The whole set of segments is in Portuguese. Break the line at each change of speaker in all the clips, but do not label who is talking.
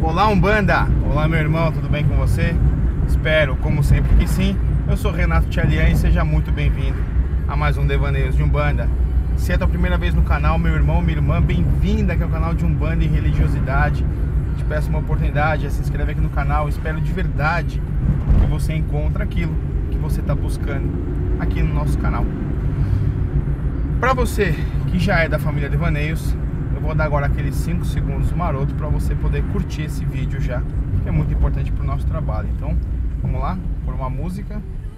Olá Umbanda, olá meu irmão, tudo bem com você? Espero, como sempre, que sim. Eu sou Renato Tchalian e seja muito bem-vindo a mais um Devaneios de Umbanda. Se é a tua primeira vez no canal, meu irmão, minha irmã, bem-vinda aqui ao canal de Umbanda e Religiosidade. Te peço uma oportunidade, se inscreve aqui no canal. Espero de verdade que você encontre aquilo que você está buscando aqui no nosso canal. Para você que já é da família Devaneios, eu vou dar agora aqueles 5 segundos maroto para você poder curtir esse vídeo já, que é muito importante para o nosso trabalho. Então, vamos lá, por uma música.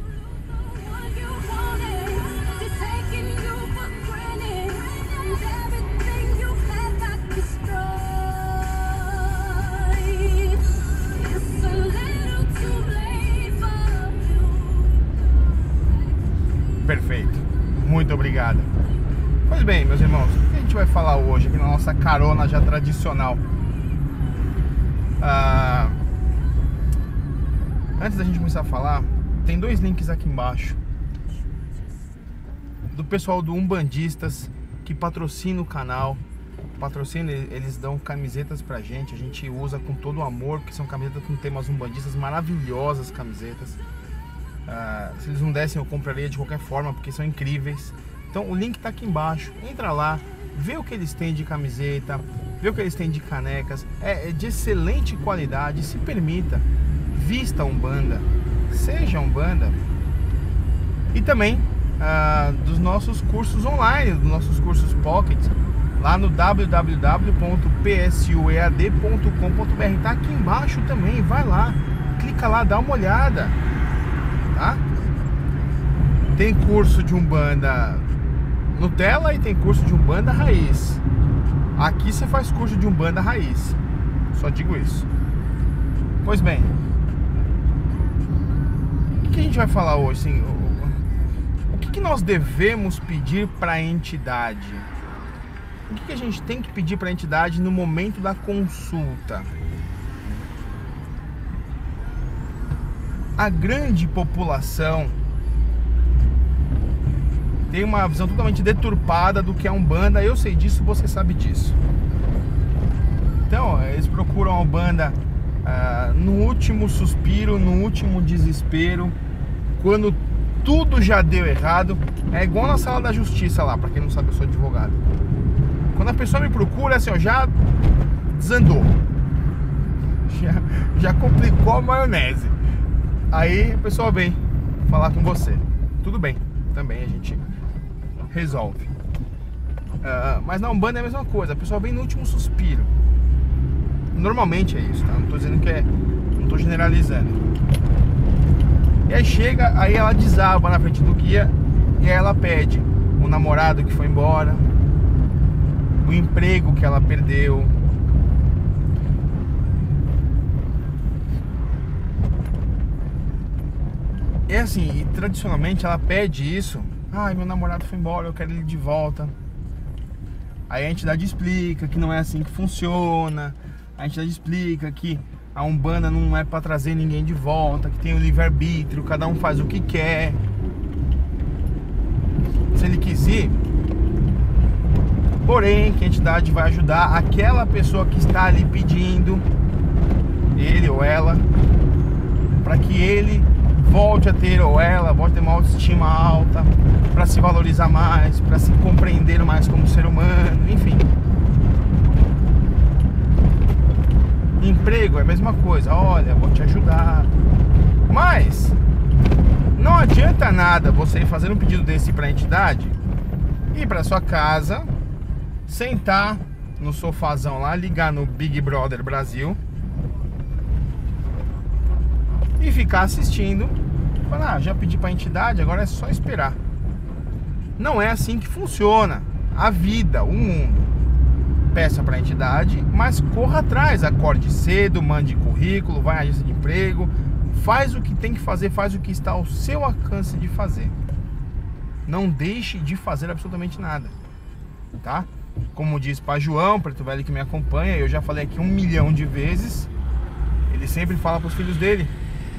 Perfeito, muito obrigado. Pois bem, meus irmãos, o que a gente vai falar hoje aqui na nossa carona já tradicional? Antes da gente começar a falar, tem 2 links aqui embaixo do pessoal do Umbandistas que patrocina o canal. Patrocina, eles dão camisetas pra gente, a gente usa com todo o amor, porque são camisetas com temas umbandistas, maravilhosas camisetas. Se eles não dessem, eu compraria de qualquer forma, porque são incríveis. Então o link tá aqui embaixo, entra lá, vê o que eles têm de camiseta, vê o que eles têm de canecas, é de excelente qualidade. Se permita, vista Umbanda, seja Umbanda. E também dos nossos cursos online, dos nossos cursos Pocket, lá no www.psuead.com.br, tá aqui embaixo também, vai lá, clica lá, dá uma olhada, tá? Tem curso de Umbanda Nutella e tem curso de Umbanda Raiz. Aqui você faz curso de Umbanda Raiz, só digo isso. Pois bem, o que a gente vai falar hoje? Assim, o que nós devemos pedir para a entidade? O que a gente tem que pedir para a entidade no momento da consulta? A grande população tem uma visão totalmente deturpada do que é Umbanda. Eu sei disso, você sabe disso. Então, eles procuram a Umbanda no último suspiro, no último desespero, quando tudo já deu errado. É igual na sala da justiça lá, pra quem não sabe, eu sou advogado. Quando a pessoa me procura, assim, ó, já desandou, já complicou a maionese. Aí a pessoa vem falar com você. Tudo bem, também a gente resolve. Mas na Umbanda é a mesma coisa, a pessoa vem no último suspiro. Normalmente é isso, tá? Não tô dizendo que é, não tô generalizando. E aí chega, aí ela desaba na frente do guia e aí ela pede o namorado que foi embora, o emprego que ela perdeu, é assim, e tradicionalmente ela pede isso. Ai, meu namorado foi embora, eu quero ele de volta. Aí a entidade explica que não é assim que funciona. A entidade explica que a Umbanda não é para trazer ninguém de volta, que tem o livre-arbítrio, cada um faz o que quer. Se ele quiser. Porém, que a entidade vai ajudar aquela pessoa que está ali pedindo, ele ou ela, para que ele volte a ter, ou ela volte a ter uma autoestima alta, para se valorizar mais, para se compreender mais como ser humano, enfim. Emprego é a mesma coisa, olha, vou te ajudar. Mas não adianta nada você ir fazer um pedido desse para a entidade, ir para sua casa, sentar no sofazão lá, ligar no Big Brother Brasil e ficar assistindo. Falar, já pedi para a entidade, agora é só esperar. Não é assim que funciona a vida, o mundo. Peça para a entidade, mas corra atrás, acorde cedo, mande currículo, vai à agência de emprego, faz o que tem que fazer, faz o que está ao seu alcance de fazer. Não deixe de fazer absolutamente nada, tá? Como diz Pai João, preto velho que me acompanha, eu já falei aqui 1 milhão de vezes, ele sempre fala para os filhos dele: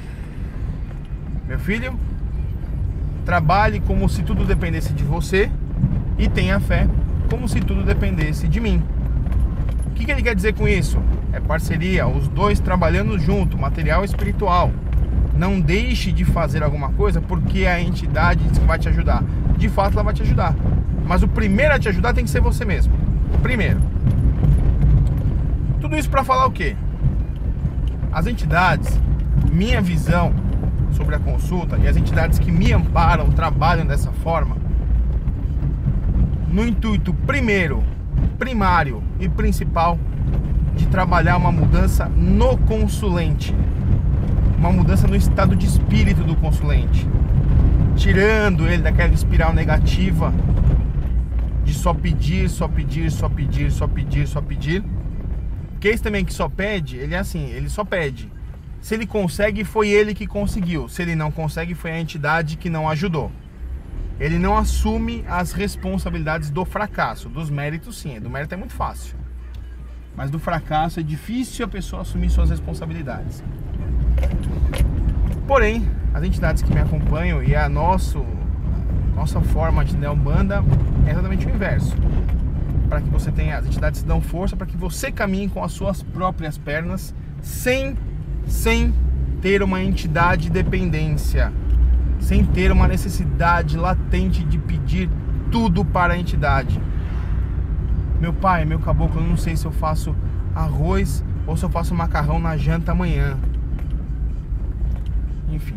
meu filho, trabalhe como se tudo dependesse de você e tenha fé como se tudo dependesse de mim. O que ele quer dizer com isso? é parceria, os dois trabalhando junto, material e espiritual. Não deixe de fazer alguma coisa porque a entidade diz que vai te ajudar. De fato ela vai te ajudar, mas o primeiro a te ajudar tem que ser você mesmo. Primeiro. Tudo isso para falar o quê? As entidades, minha visão sobre a consulta e as entidades que me amparam trabalham dessa forma no intuito primário e principal de trabalhar uma mudança no consulente, uma mudança no estado de espírito do consulente, tirando ele daquela espiral negativa de só pedir, só pedir, só pedir, só pedir, só pedir. Porque esse também que só pede, ele é assim, ele só pede. Se ele consegue, foi ele que conseguiu. Se ele não consegue, foi a entidade que não ajudou. Ele não assume as responsabilidades do fracasso. Dos méritos, sim. Do mérito é muito fácil. Mas do fracasso é difícil a pessoa assumir suas responsabilidades. Porém, as entidades que me acompanham e a nossa forma de entender a Umbanda é exatamente o inverso. Para que você tenha, as entidades dão força para que você caminhe com as suas próprias pernas sem ter uma entidade de dependência, sem ter uma necessidade latente de pedir tudo para a entidade. Meu pai, meu caboclo, eu não sei se eu faço arroz ou se eu faço macarrão na janta amanhã. Enfim.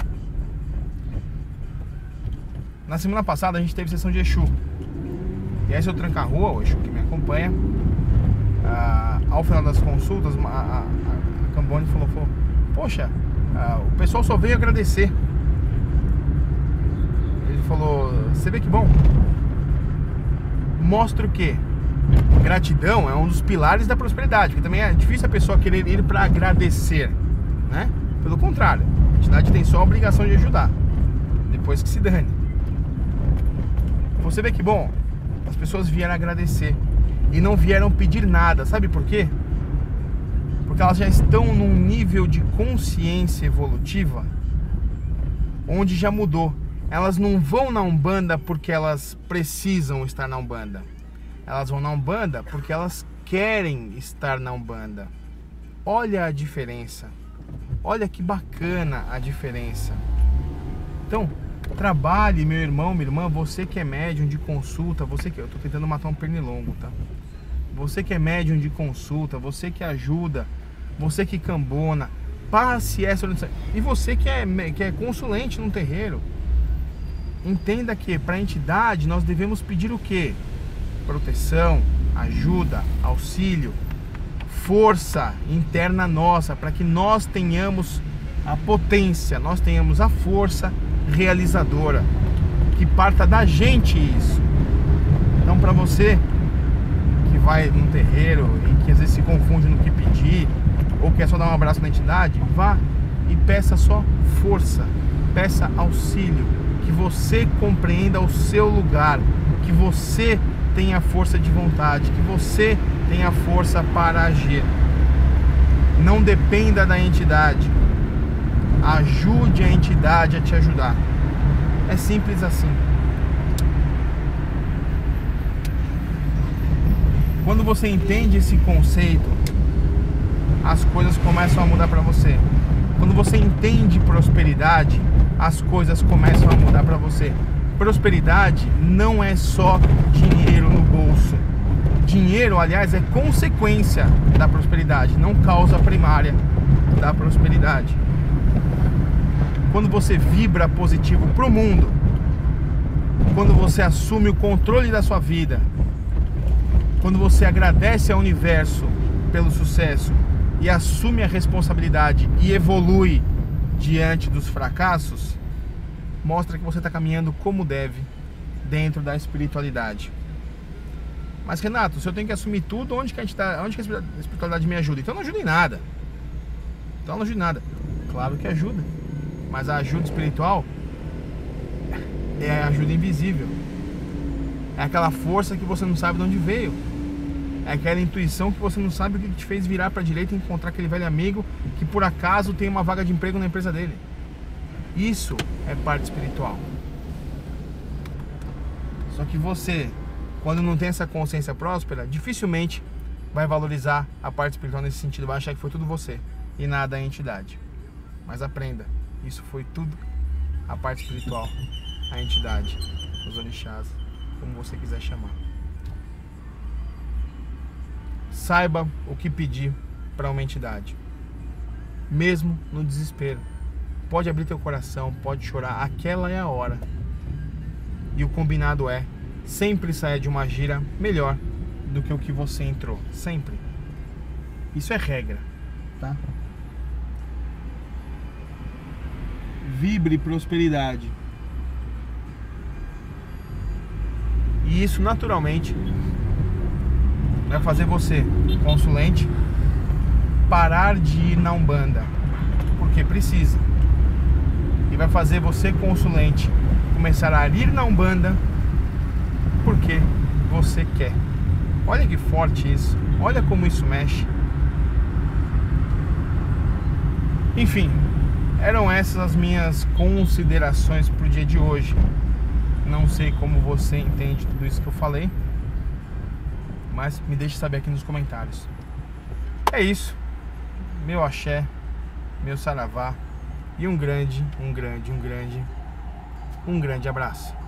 Na semana passada a gente teve sessão de Exu. E aí seu tranca-rua, o Exu que me acompanha, ao final das consultas, a Cambone falou, poxa, o pessoal só veio agradecer. Ele falou, você vê que bom? Mostra o quê? Gratidão é um dos pilares da prosperidade, porque também é difícil a pessoa querer ir para agradecer, né? Pelo contrário, a entidade tem só a obrigação de ajudar, depois que se dane. Você vê que bom? As pessoas vieram agradecer e não vieram pedir nada. Sabe por quê? Porque elas já estão num nível de consciência evolutiva onde já mudou. Elas não vão na Umbanda porque elas precisam estar na Umbanda. Elas vão na Umbanda porque elas querem estar na Umbanda. Olha a diferença. Olha que bacana a diferença. Então, trabalhe, meu irmão, minha irmã, você que é médium de consulta, você que... Eu tô tentando matar um pernilongo, tá? Você que é médium de consulta, você que ajuda, você que cambona, passe essa orientação. E você que é consulente num terreiro, entenda que para a entidade nós devemos pedir o quê? Proteção, ajuda, auxílio, força interna nossa, para que nós tenhamos a potência, nós tenhamos a força realizadora, que parta da gente isso. Então, para você que vai num terreiro e que às vezes se confunde no que pedir, ou quer só dar um abraço na entidade, vá e peça só força, peça auxílio, que você compreenda o seu lugar, que você tenha força de vontade, que você tenha força para agir. Não dependa da entidade. Ajude a entidade a te ajudar. É simples assim. Quando você entende esse conceito, as coisas começam a mudar para você. Quando você entende prosperidade, as coisas começam a mudar para você. Prosperidade não é só dinheiro no bolso. Dinheiro, aliás, é consequência da prosperidade, não causa primária da prosperidade. Quando você vibra positivo para o mundo, quando você assume o controle da sua vida, quando você agradece ao universo pelo sucesso e assume a responsabilidade e evolui diante dos fracassos, mostra que você está caminhando como deve dentro da espiritualidade. Mas Renato, se eu tenho que assumir tudo, onde que a espiritualidade me ajuda? Então não ajuda em nada. Então não ajuda em nada. Claro que ajuda, mas a ajuda espiritual é a ajuda invisível. É aquela força que você não sabe de onde veio. É aquela intuição que você não sabe o que te fez virar para a direita e encontrar aquele velho amigo que por acaso tem uma vaga de emprego na empresa dele. Isso é parte espiritual. Só que você, quando não tem essa consciência próspera, dificilmente vai valorizar a parte espiritual nesse sentido, vai achar que foi tudo você e nada a entidade. Mas aprenda, isso foi tudo a parte espiritual, a entidade, os orixás, como você quiser chamar. Saiba o que pedir para uma entidade, mesmo no desespero. Pode abrir teu coração, pode chorar, aquela é a hora. E o combinado é sempre sair de uma gira melhor do que o que você entrou, sempre. Isso é regra, tá? Vibre prosperidade. E isso naturalmente vai fazer você, consulente, parar de ir na Umbanda, porque precisa. E vai fazer você, consulente, começar a ir na Umbanda porque você quer. Olha que forte isso. Olha como isso mexe. Enfim, eram essas as minhas considerações para o dia de hoje. Não sei como você entende tudo isso que eu falei, mas me deixe saber aqui nos comentários. É isso. Meu axé, meu saravá e um grande abraço.